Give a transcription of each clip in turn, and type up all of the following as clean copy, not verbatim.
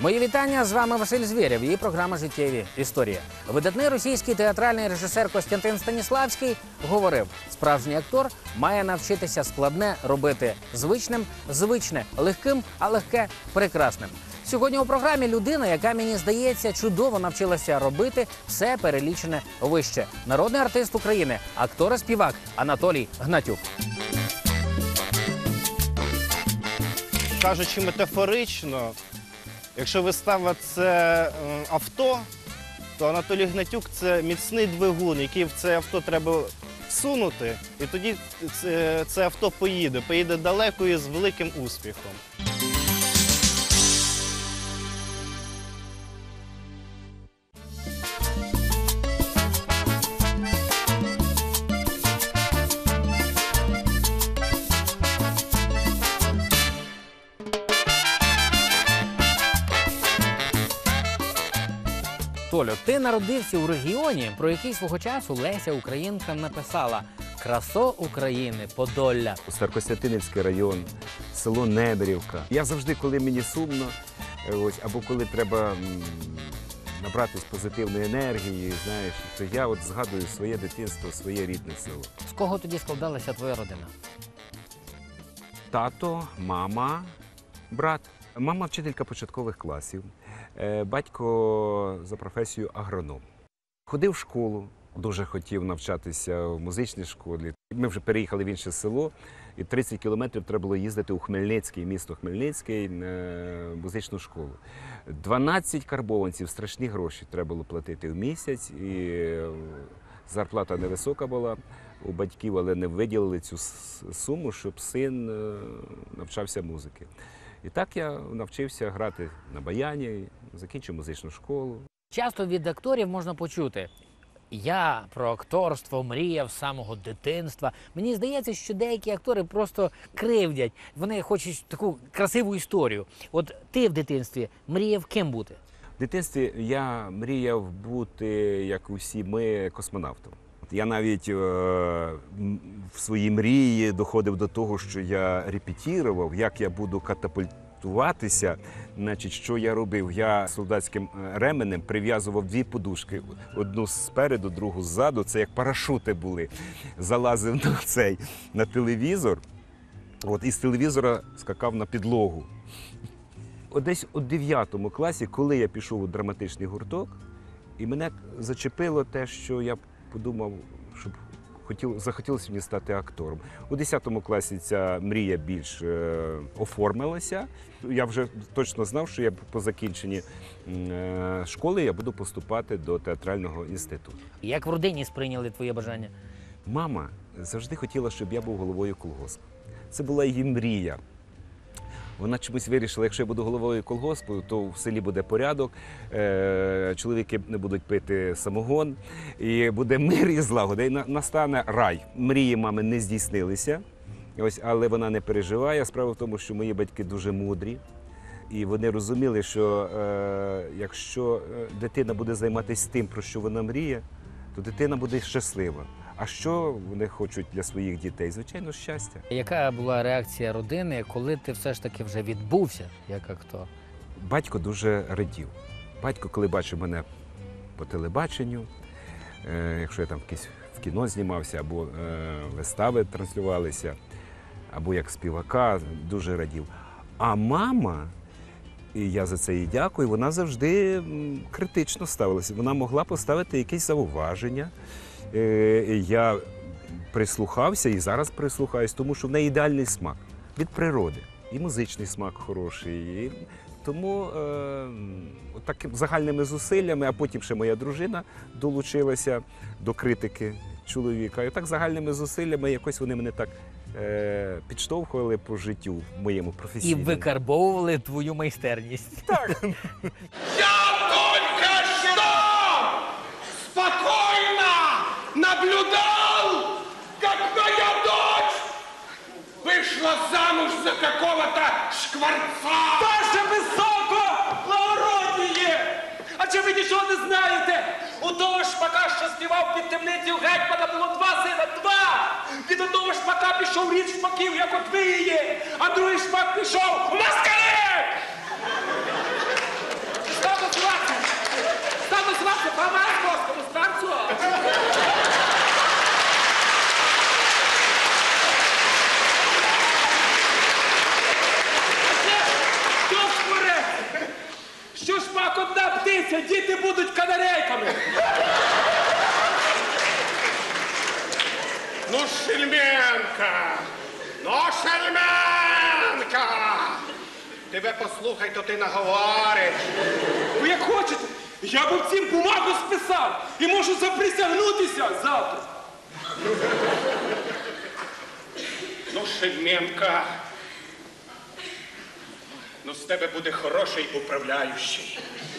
Мої вітання, з вами Василь Звєрєв і програма «Життєві історії». Видатний російський театральний режисер Костянтин Станіславський говорив, справжній актор має навчитися складне робити звичним, звичне легким, а легке прекрасним. Сьогодні у програмі людина, яка, мені здається, чудово навчилася робити все перелічене вище. Народний артист України, актор і співак Анатолій Гнатюк. Кажучи метафорично, якщо вистава – це авто, то Анатолій Гнатюк – це міцний двигун, який в це авто треба всунути, і тоді це авто поїде далеко і з великим успіхом. Толю, ти народився у регіоні, про який свого часу Леся Українка написала «Красо України, Подолля». Старокостянтинівський район, село Неберівка. Я завжди, коли мені сумно, або коли треба набратись позитивної енергії, знаєш, то я згадую своє дитинство, своє рідне село. З кого тоді складалася твоя родина? Тато, мама, брат. Мама вчителька початкових класів, батько за професією агроном. Ходив в школу, дуже хотів навчатися в музичній школі. Ми вже переїхали в інше село, і 30 кілометрів треба було їздити у Хмельницький, місто Хмельницький, в музичну школу. 12 карбованців, страшні гроші треба було платити в місяць, і зарплата невисока була у батьків, але не виділили цю суму, щоб син навчався музики. І так я навчився грати на баяні, закінчив музичну школу. Часто від акторів можна почути «Я про акторство мріяв з самого дитинства». Мені здається, що деякі актори просто кривдять. Вони хочуть таку красиву історію. От ти в дитинстві мріяв ким бути? В дитинстві я мріяв бути, як усі ми, космонавтом. Я навіть в своїй мрії доходив до того, що я репетирував, як я буду катапультуватися. Значить, що я робив? Я солдатським ременем прив'язував дві подушки. Одну спереду, другу ззаду. Це як парашути були. Залазив на телевізор, і з телевізора скакав на підлогу. Десь у 9 класі, коли я пішов у драматичний гурток, і мене зачепило те, що я подумав, щоб захотілося мені стати актором. У 10 класі ця мрія більш оформилася. Я вже точно знав, що я по закінченні школи я буду поступати до театрального інституту. Як в родині сприйняли твоє бажання? Мама завжди хотіла, щоб я був головою колгоспу. Це була її мрія. Вона чомусь вирішила, якщо я буду головою колгоспу, то в селі буде порядок, чоловіки не будуть пити самогон, і буде мир і злагода, і настане рай. Мрії мами не здійснилися, але вона не переживає. Справа в тому, що мої батьки дуже мудрі, і вони розуміли, що якщо дитина буде займатися тим, про що вона мріє, то дитина буде щаслива. А що вони хочуть для своїх дітей? Звичайно, щастя. Яка була реакція родини, коли ти все ж таки вже відбувся як актор? Батько дуже радів. Батько, коли бачив мене по телебаченню, якщо я там в кіно знімався, або вистави транслювалися, або як співака, дуже радів. А мама, і я за це їй дякую, вона завжди критично ставилася. Вона могла поставити якісь зауваження. Я прислухався і зараз прислухаюсь, тому що в неї ідеальний смак від природи. І музичний смак хороший. І тому такими загальними зусиллями, а потім ще моя дружина долучилася до критики чоловіка. І так загальними зусиллями якось вони мене так підштовхували по життю в моєму професійному. І викарбовували твою майстерність. Так. Наблюдал, как моя дочь вышла замуж за какого-то шкварца. Ваше високо благородніє! А чи ви нічого не знаєте? У того шпака, що співав під темницею гетьмана, було 2 сина, 2! Від одного шпака пішов рід шпаків, як от ви є, а другий шпак пішов у москалі! як одна птиця, діти будуть канарейками. Ну, Шельменка! Ну, Шельменка! Тебе послухай, то ти наговориш. Ви як хочете, я б всім бумагу списав і можу заприсягнутися завтра. Ну, Шельменка, ну з тебе буде хороший управляючий.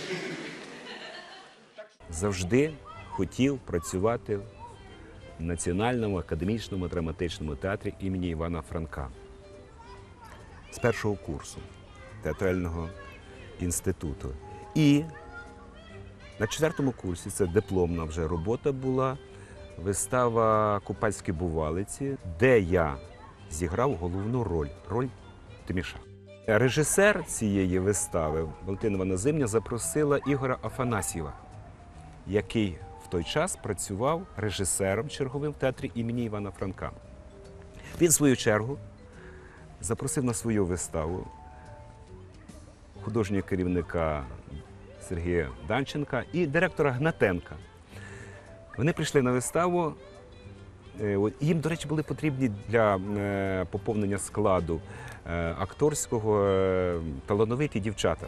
Завжди хотів працювати в Національному академічному драматичному театрі імені Івана Франка. З першого курсу театрального інституту. І на 4-му курсі, це дипломна вже робота була, вистава «Купальські бувалиці», де я зіграв головну роль Тиміша. Режисер цієї вистави, Валентина Івановна Зимня, запросила Ігоря Афанасьєва, який в той час працював режисером черговим в театрі імені Івана Франка. Він, в свою чергу, запросив на свою виставу художнього керівника Сергія Данченка і директора Гнатенка. Вони прийшли на виставу. Їм, до речі, були потрібні для поповнення складу акторського талановиті дівчата.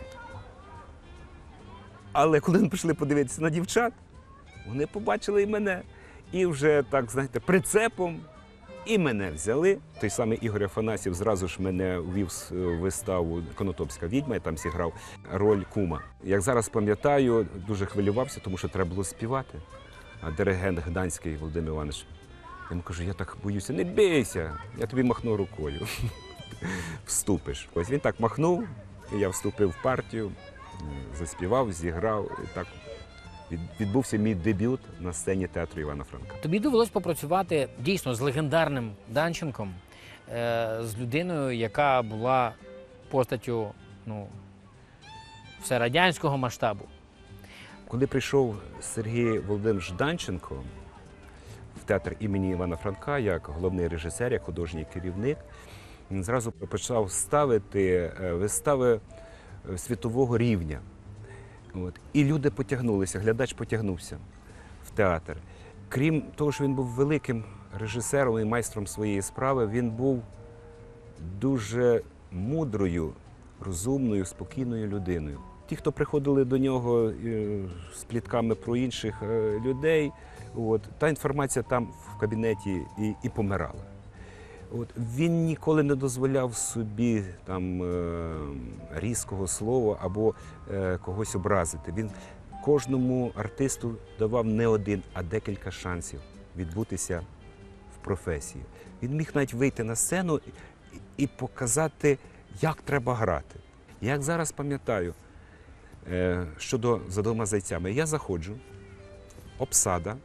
Але коли вони прийшли подивитися на дівчат, вони побачили і мене. І вже, так, знаєте, прицепом і мене взяли. Той самий Ігор Афанасьєв зразу ж мене ввів в виставу «Конотопська відьма», я там зіграв роль кума. Як зараз пам'ятаю, дуже хвилювався, тому що треба було співати. А диригент Гданський Володимир Іванович, я йому кажу, я так боюся, не бійся, я тобі махну рукою, вступиш. Ось він так махнув, і я вступив в партію, заспівав, зіграв, і так відбувся мій дебют на сцені театру Івана Франка. Тобі довелось попрацювати дійсно з легендарним Данченком, з людиною, яка була постаттю всерадянського масштабу. Коли прийшов Сергій Володимирович Данченко в театр імені Івана Франка як головний режисер, як художній керівник, він зразу почав ставити вистави світового рівня. І люди потягнулися, глядач потягнувся в театр. Крім того, що він був великим режисером і майстром своєї справи, він був дуже мудрою, розумною, спокійною людиною. Ті, хто приходили до нього з плітками про інших людей, та інформація там в кабінеті і помирала. Він ніколи не дозволяв собі там різкого слова або когось образити. Він кожному артисту давав не один, а декілька шансів відбутися в професії. Він міг навіть вийти на сцену і показати, як треба грати. Як зараз пам'ятаю, щодо «За двома зайцями», я заходжу, обсада,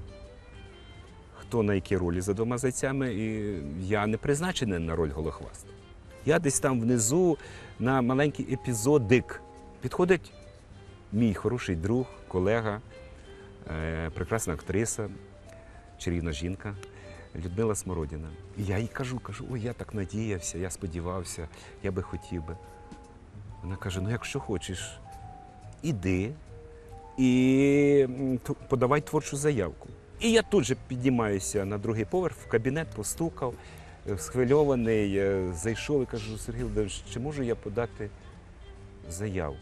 хто на якій ролі «За двома зайцями», і я не призначений на роль Голохваста. Я десь там внизу на маленький епізодик. Підходить мій хороший друг, колега, прекрасна актриса, чарівна жінка Людмила Смородіна. І я їй кажу, ой, я так надіявся, я сподівався, я би хотів би. Вона каже, ну якщо хочеш, іди і подавай творчу заявку. І я тут же піднімаюся на другий поверх, в кабінет, постукав, схвильований, зайшов і кажу, Сергій Володимирович, чи можу я подати заявку?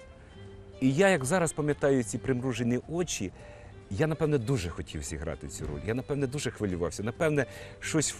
І я, як зараз пам'ятаю ці примружені очі, я, напевне, дуже хотів зіграти цю роль. Я, напевне, дуже хвилювався. Напевне, щось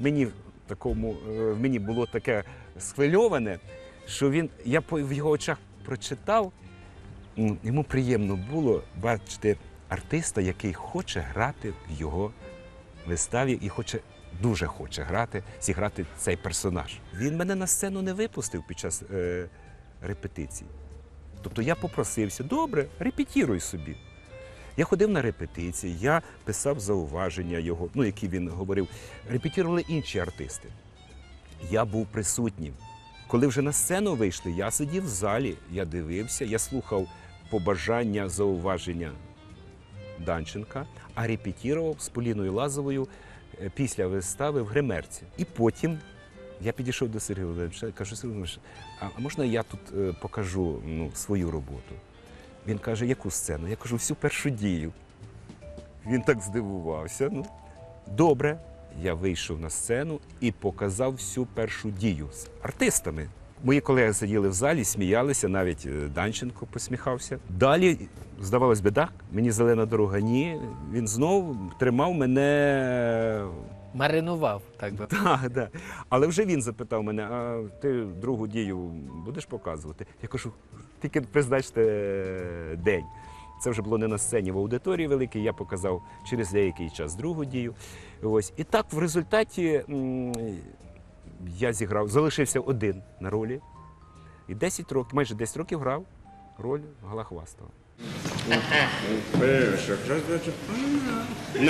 в мені було таке схвильоване, що я в його очах прочитав, йому приємно було бачити артиста, який хоче грати в його виставі і дуже хоче зіграти цей персонаж. Він мене на сцену не випустив під час репетицій. Тобто я попросився, добре, репетируй собі. Я ходив на репетиції, я писав зауваження його, які він говорив. Репетирували інші артисти. Я був присутнім. Коли вже на сцену вийшли, я сидів в залі, я дивився, я слухав побажання, зауваження Данченка, а репетирував з Поліною Лазовою після вистави в гримерці. І потім я підійшов до Сергія Володимировича і кажу, Сергій Володимирович, а можна я тут покажу свою роботу? Він каже, яку сцену? Я кажу, всю першу дію. Він так здивувався. Ну, добре. Я вийшов на сцену і показав всю першу дію з артистами. Мої колеги сиділи в залі, сміялися, навіть Данченко посміхався. Далі, здавалось би, так, мені зелена дорога, ні. Він знов тримав мене. Маринував, так би. Так, так. Але вже він запитав мене, а ти другу дію будеш показувати? Я кажу, тільки призначте день. Це вже було не на сцені, в аудиторії великій, я показав через деякий час другу дію. Ось. І так в результаті я зіграв, залишився один на ролі. І 10 років, майже 10 років грав роль Галахвастова. На.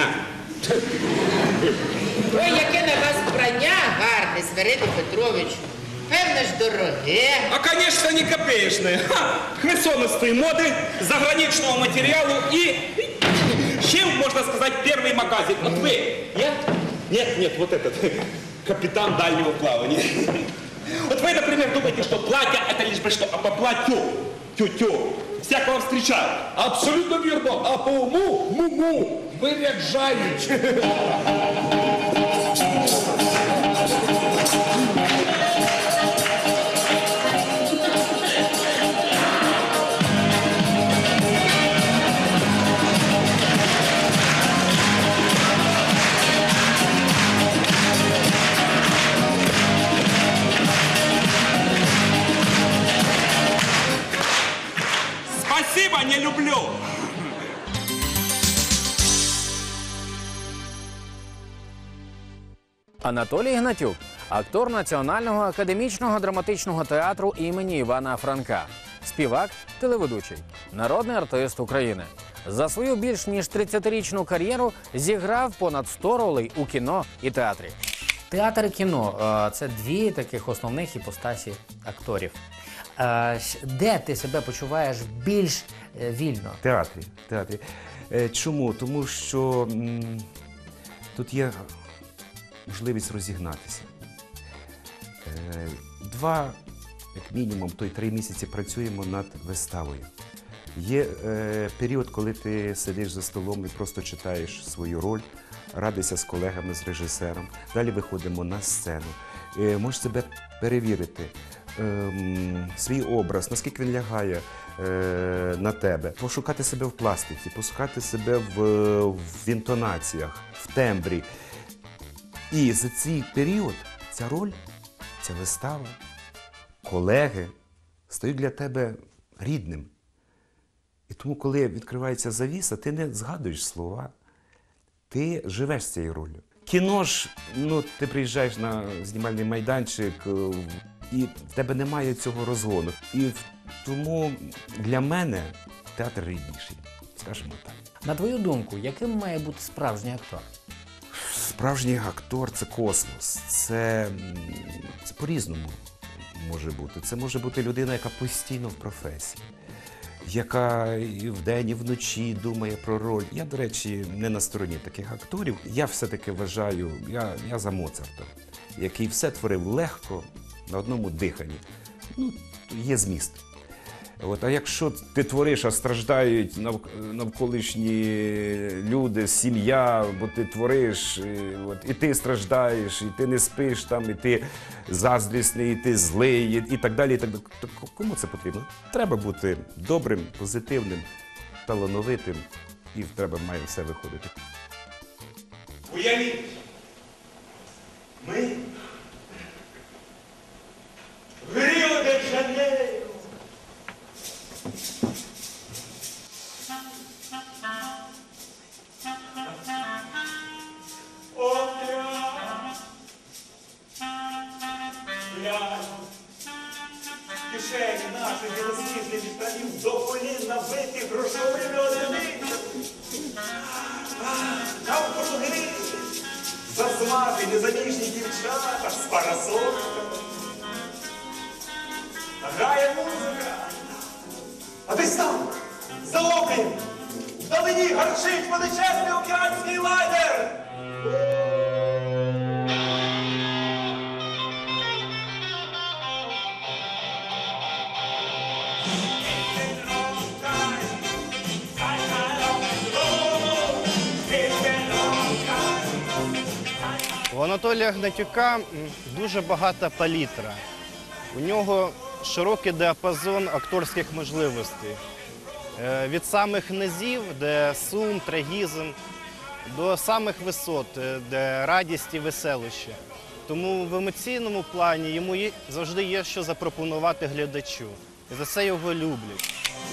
Ой, яке на вас вбрання гарне, Свириду Петрович. Певне ж дороге. А, конечно, не копеечные. Херсоновской моды, заграничного материалу и, чем, можно сказать, первый магазин. Вот вы. Нет? Нет, нет, вот этот. Капитан дальнего плавания. Вот вы, например, думаете, что платье это лишь бы что, а по платью. Тю-тю. Всякого встречают. Абсолютно вірно. А по уму, му-му, виряджають. Спасибо, не люблю. Анатолій Гнатюк – актор Національного академічного драматичного театру імені Івана Франка, співак, телеведучий, народний артист України. За свою більш ніж 30-річну кар'єру зіграв понад 100 ролей у кіно і театрі. Театр і кіно – це дві таких основних іпостасі акторів. Де ти себе почуваєш більш вільно? В театрі. Чому? Тому що тут є можливість розігнатися. Як мінімум, то й 3 місяці працюємо над виставою. Є період, коли ти сидиш за столом і просто читаєш свою роль, радишся з колегами, з режисером. Далі виходимо на сцену. Можеш себе перевірити, свій образ, наскільки він лягає на тебе, пошукати себе в пластиці, пошукати себе в інтонаціях, в тембрі. І за цей період ця роль, ця вистава, колеги стають для тебе рідним. І тому, коли відкривається завіса, ти не згадуєш слова, ти живеш цією ролью. Кіно ж, ти приїжджаєш на знімальний майданчик, і в тебе немає цього розгону. І тому для мене театр рідніший, скажімо так. На твою думку, яким має бути справжній актор? Справжній актор – це космос. Це по-різному може бути. Це може бути людина, яка постійно в професії, яка і вдень, і вночі думає про роль. Я, до речі, не на стороні таких акторів. Я все-таки вважаю, я за Моцарта, який все творив легко, на одному диханні. Є зміст. А якщо ти твориш, а страждають навколишні люди, сім'я, бо ти твориш, і ти страждаєш, і ти не спиш там, і ти заздрісний, і ти злий, і так далі, то кому це потрібно? Треба бути добрим, позитивним, талановитим, і має все виходити. Уявіть, ми в Ріо-де-Жанейро. Кишені наших білосніжних штанів до колін набиті грошовими одиницями. Навкруги засмаги незаміжні дівчата з парасольками. Грає музика. А десь там, за обрієм, вдалині гарчить величезний океанський лайнер. У Анатолія Гнатюка дуже багата палітра. У нього широкий діапазон акторських можливостей. Від самих низів, де сум, трагізм, до самих висот, де радість і веселощі. Тому в емоційному плані йому завжди є що запропонувати глядачу. І за це його люблять.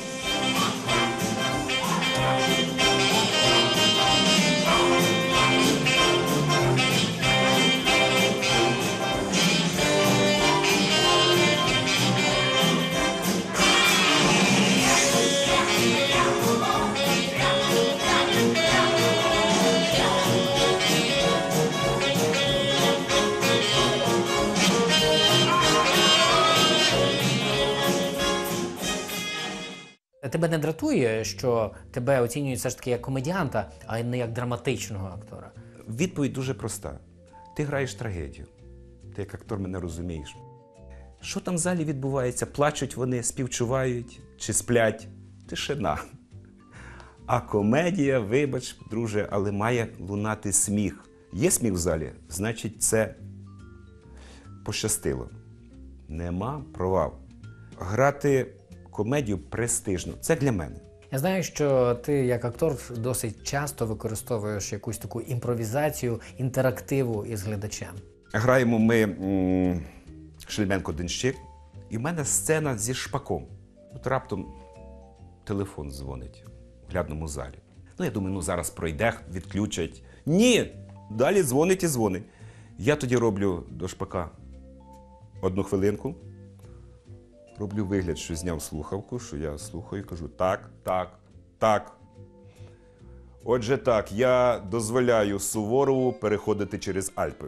Тебе не дратує, що тебе оцінюють все ж таки як комедіанта, а не як драматичного актора? Відповідь дуже проста. Ти граєш трагедію. Ти як актор мене розумієш. Що там в залі відбувається? Плачуть вони, співчувають чи сплять? Тишина. А комедія, вибач, друже, але має лунати сміх. Є сміх в залі, значить це пощастило. Нема провал. Грати комедію престижно. Це для мене. Я знаю, що ти як актор досить часто використовуєш якусь таку імпровізацію, інтерактиву із глядачем. Граємо ми Шельменко-Денщик, і в мене сцена зі Шпаком. От раптом телефон дзвонить в глядному залі. Ну, я думаю, зараз пройде, відключать. Ні! Далі дзвонить і дзвонить. Я тоді роблю до Шпака 1 хвилинку. Роблю вигляд, що зняв слухавку, що я слухаю, кажу так, так, так. Отже так, я дозволяю Суворову переходити через Альпи.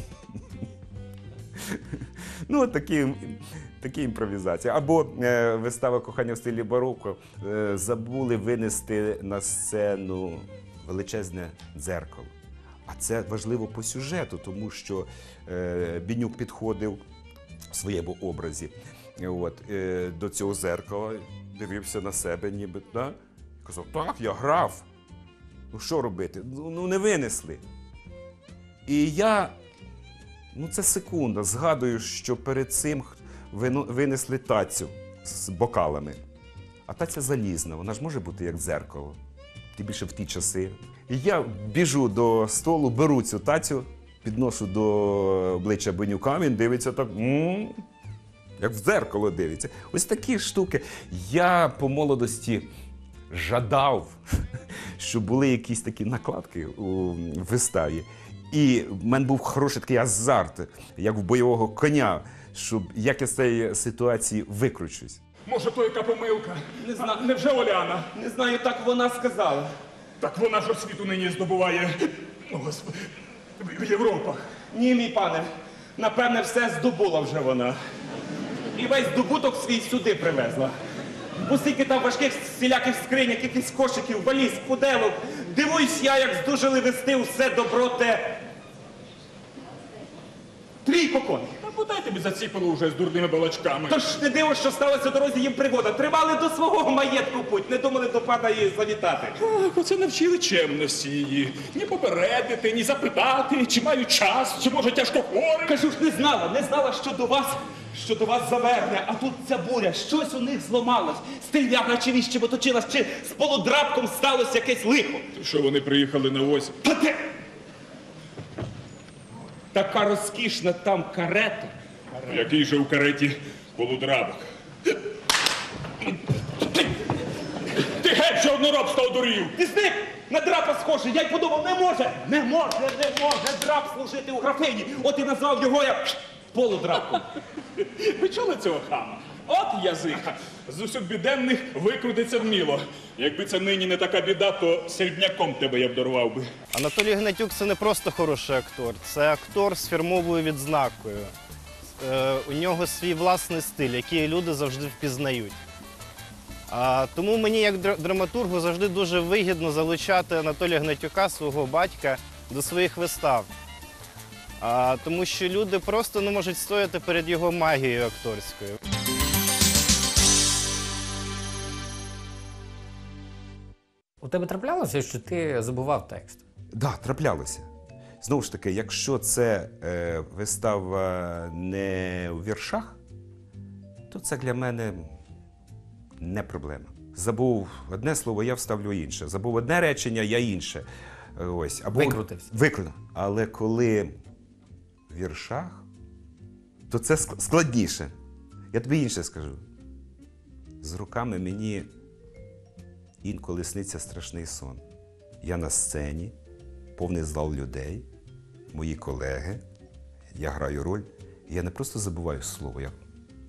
Ну, такі імпровізації. Або вистава «Кохання в стилі бароко». Забули винести на сцену величезне дзеркало. А це важливо по сюжету, тому що Бенюк підходив в своєму образі до цього дзеркала, дивився на себе ніби, да? Казав, так, я грав. Ну що робити? Ну не винесли. І я, це секунда, згадую, що перед цим винесли тацю з бокалами. А таця залізна, вона ж може бути як дзеркало. Тим більше в ті часи. І я біжу до столу, беру цю тацю, підношу до обличчя Бенюка, він дивиться так, як в дзеркало дивиться. Ось такі штуки. Я по молодості жадав, щоб були якісь такі накладки у виставі. І в мене був хороший такий азарт, як в бойового коня, щоб як я з цієї ситуації викручусь. Може, то яка помилка? Не знаю. Невже Оляна? Не знаю, так вона сказала. Так вона ж освіту нині здобуває. О, Господи, в Європах. Ні, мій пане, напевне, все здобула вже вона. І весь здобуток свій сюди привезла. Бо стільки там важких всіляких скриньок, якихось кошиків, валіз, пуделок. Дивуюсь я, як здужали вести усе добро те. Трійко коней. Та подай тобі заціпало вже з дурними балачками. Тож не диво, що сталося в дорозі їм пригода. Тривали до свого маєтку путь, не думали до пана її завітати. Ах, оце навчили чемності її. Ні попередити, ні запитати, чи маю час, чи може тяжко хворий. Кажу ж, не знала, що до вас заверне, а тут ця буря, щось у них зламалось. Стріляга чи віще оточилась, чи з полудрабком сталося якесь лихо. Що вони приїхали на ось? Та де? Така розкішна там карета. Який же у кареті полудрабок? Ти геть, що одноробство одурів! Ти з ним на драпа схожий, я й подумав, не може драп служити у графині. От і назвав його я полудрапком. Ви чули цього хама? От язик! З усіх біденних викрутиться вміло. Якби це нині не така біда, то сельдняком тебе я б дорвав би. Анатолій Гнатюк – це не просто хороший актор, це актор з фірмовою відзнакою. У нього свій власний стиль, який люди завжди впізнають. Тому мені, як драматургу, завжди дуже вигідно залучати Анатолія Гнатюка, свого батька, до своїх вистав. Тому що люди просто не можуть стояти перед його магією акторською. У тебе траплялося, що ти забував текст? Да, траплялося. знову ж таки, якщо це вистава не у віршах, то це для мене не проблема. Забув одне слово, я вставлю інше. Забув одне речення, я інше. Ось. Або Викрутився. Викрутив. Але коли в віршах, то це складніше. Я тобі інше скажу. З роками мені інколи сниться страшний сон. Я на сцені, повний зал людей, мої колеги, я граю роль, і я не просто забуваю слово, я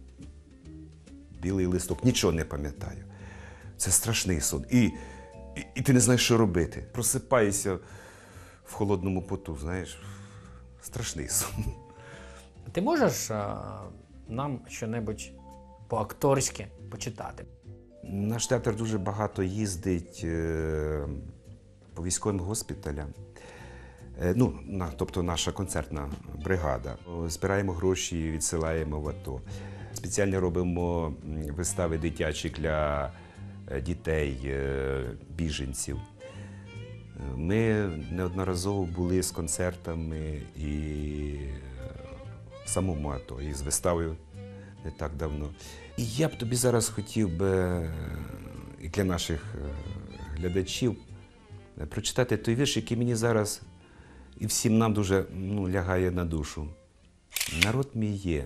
білий листок, нічого не пам'ятаю. Це страшний сон. І ти не знаєш, що робити. Просипаєшся в холодному поту, знаєш, страшний сон. Ти можеш нам щонебудь по-акторськи почитати? Наш театр дуже багато їздить по військовим госпіталям. Тобто наша концертна бригада. Збираємо гроші, відсилаємо в АТО. Спеціально робимо вистави дитячі для дітей, біженців. Ми неодноразово були з концертами і в самому АТО, і з виставою не так давно. І я б тобі зараз хотів би і для наших глядачів прочитати той вірш, який мені зараз і всім нам дуже лягає на душу. Народ мій є.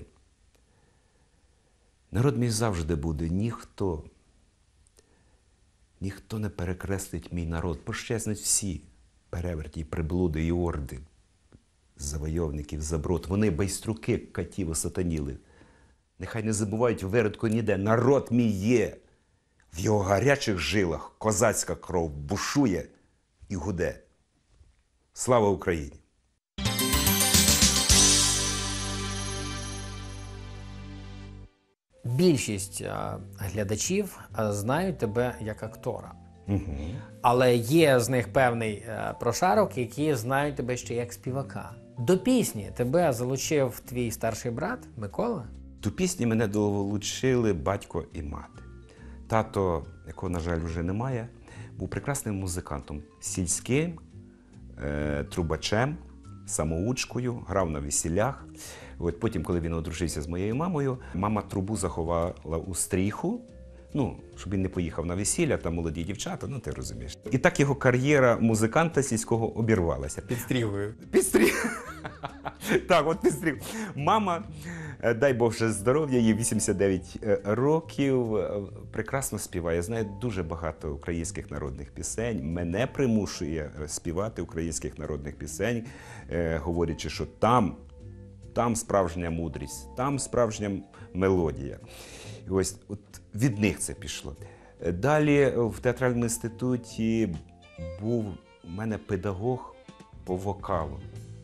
Народ мій завжди буде. Ніхто не перекреслить мій народ. Пощезнуть всі переверті, приблуди і орди, завойовників, заброд. Вони байструки катів осатаніли. Нехай не забувають виродку ніде. Народ мій є. В його гарячих жилах козацька кров бушує і гуде. Слава Україні! Більшість глядачів знають тебе як актора. Але є з них певний прошарок, які знають тебе ще як співака. До пісні тебе залучив твій старший брат Микола? До пісні мене долучили батько і мати. Тато, якого, на жаль, вже немає, був прекрасним музикантом, сільським, трубачем, самоучкою, грав на весіллях. От потім, коли він одружився з моєю мамою, мама трубу заховала у стріху, щоб він не поїхав на весілля, там молоді дівчата, ти розумієш. І так його кар'єра музиканта сільського обірвалася. Під стрігою. Так, під стрігою. Мама, дай Бог ще здоров'я, їй 89 років, прекрасно співає, знає дуже багато українських народних пісень, мене примушує співати українських народних пісень, говорячи, що там справжня мудрість, там справжня мелодія. І ось від них це пішло. Далі в театральному інституті був у мене педагог по вокалу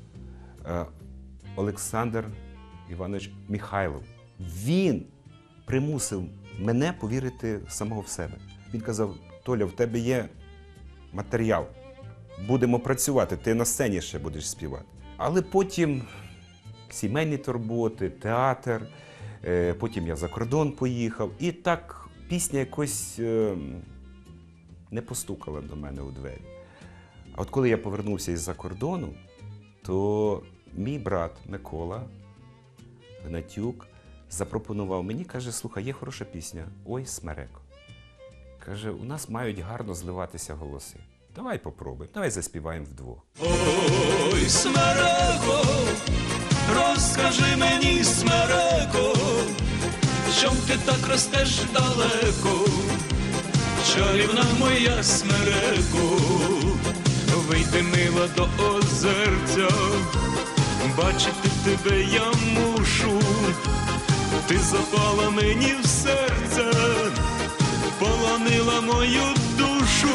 Олександр Іванович Михайлов. Він примусив мене повірити самого в себе. Він казав: Толя, в тебе є матеріал, будемо працювати, ти на сцені ще будеш співати. Але потім сімейні турботи, театр, потім я за кордон поїхав. І так пісня якось не постукала до мене у двері. А от коли я повернувся із-за кордону, то мій брат Микола Гнатюк запропонував мені, каже: слухай, є хороша пісня «Ой, Смереко». Каже, у нас мають гарно зливатися голоси. Давай попробуємо, давай заспіваємо вдвох. Ой, Смереко, розкажи мені, Смереко, чом ти так ростеш далеко? Чарівна моя Смереко, вийди мила до озерця, бачити тебе я мушу, ти запала мені в серце, полонила мою душу.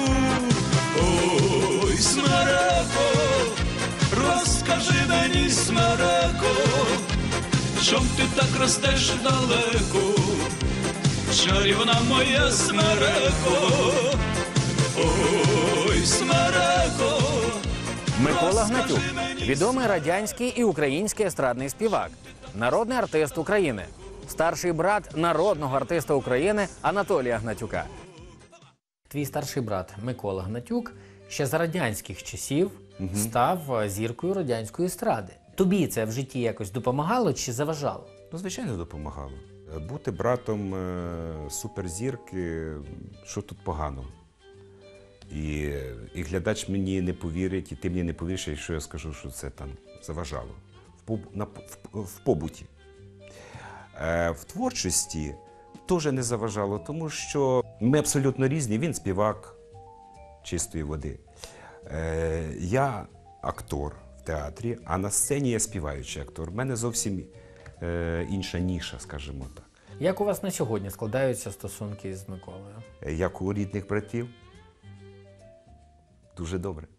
Ой, Смереко, розкажи мені, Смереко, чом ти так ростеш далеко? Чарівна моя Смереко, ой, Смереко. Микола Гнатюк – відомий радянський і український естрадний співак, народний артист України, старший брат народного артиста України Анатолія Гнатюка. Твій старший брат Микола Гнатюк ще за радянських часів став зіркою радянської естради. Тобі це в житті якось допомагало чи заважало? Ну, звичайно, допомагало. Бути братом суперзірки, що тут поганого? І глядач мені не повірить, і ти мені не повіриш, якщо я скажу, що це там заважало. В побуті. В творчості теж не заважало, тому що ми абсолютно різні. Він співак чистої води. Я актор в театрі, а на сцені я співаючий актор. У мене зовсім інша ніша, скажімо так. Як у вас на сьогодні складаються стосунки з Миколою? Як у рідних братів. Дуже добре.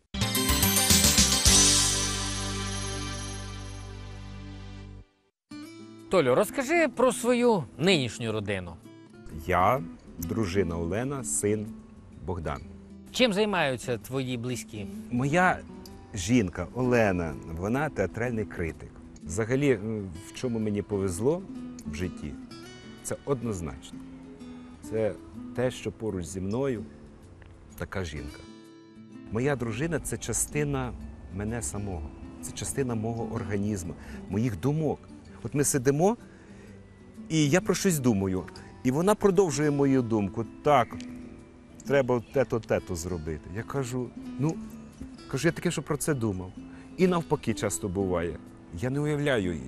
Толю, розкажи про свою нинішню родину. Я, дружина Олена, син Богдан. Чим займаються твої близькі? Моя жінка Олена, вона театральний критик. Взагалі, в чому мені повезло в житті, це однозначно. Це те, що поруч зі мною така жінка. Моя дружина – це частина мене самого, це частина мого організму, моїх думок. От ми сидимо, і я про щось думаю, і вона продовжує мою думку. Так, треба те-то зробити. Я кажу, я таке, що про це думав. І навпаки часто буває. Я не уявляю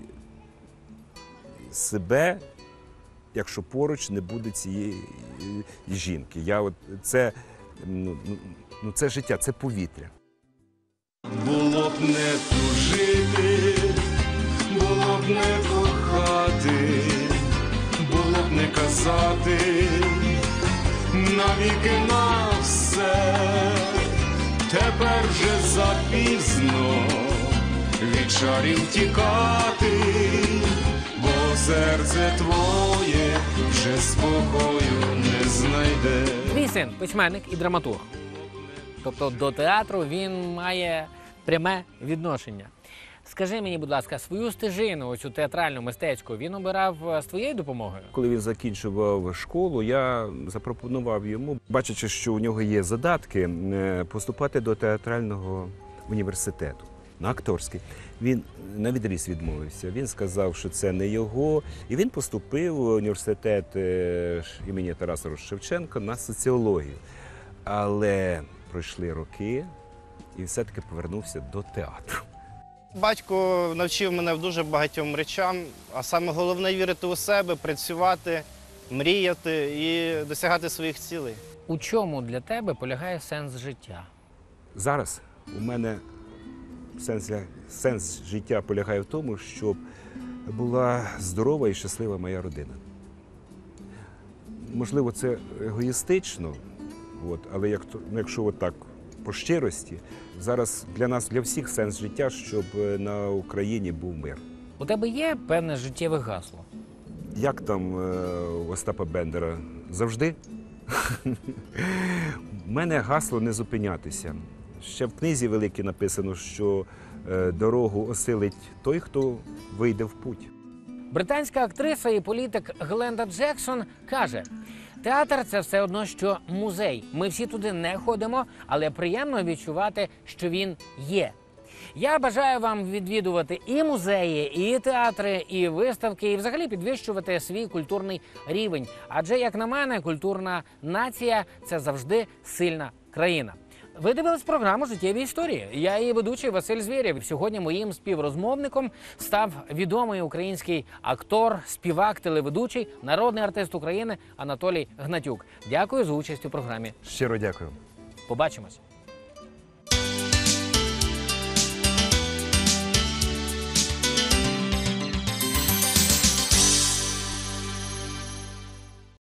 себе, якщо поруч не буде цієї жінки. Це життя, це повітря. Було б не тужити, було б не кохати, було б не казати навіки на все. Тепер вже запізно від чарів тікати, бо серце твоє вже спокою не знайде. Твій син – письменник і драматург. Тобто до театру він має пряме відношення. Скажи мені, будь ласка, свою стежину, оцю театральну, мистецьку, він обирав з твоєю допомогою? Коли він закінчував школу, я запропонував йому, бачачи, що у нього є задатки, поступати до театрального університету, на акторський. Він навідріз відмовився. Він сказав, що це не його. І він поступив в університет імені Тараса Шевченка на соціологію. Але пройшли роки і все-таки повернувся до театру. Батько навчив мене в дуже багатьом речам, а саме головне – вірити у себе, працювати, мріяти і досягати своїх цілей. У чому для тебе полягає сенс життя? Зараз у мене сенс життя полягає в тому, щоб була здорова і щаслива моя родина. Можливо, це егоїстично, але якщо так по щирості, зараз для нас, для всіх сенс життя, щоб на Україні був мир. У тебе є певне життєве гасло? Як там у Остапа Бендера? Завжди? У мене гасло не зупинятися. Ще в книзі великій написано, що дорогу осилить той, хто вийде в путь. Британська актриса і політик Гленда Джексон каже: театр – це все одно, що музей. Ми всі туди не ходимо, але приємно відчувати, що він є. Я бажаю вам відвідувати і музеї, і театри, і виставки, і взагалі підвищувати свій культурний рівень. Адже, як на мене, культурна нація – це завжди сильна країна. Ви дивились програму «Життєві історії». Я її ведучий Василь Звєрєв. Сьогодні моїм співрозмовником став відомий український актор, співак, телеведучий, народний артист України Анатолій Гнатюк. Дякую за участь у програмі. Щиро дякую. Побачимось.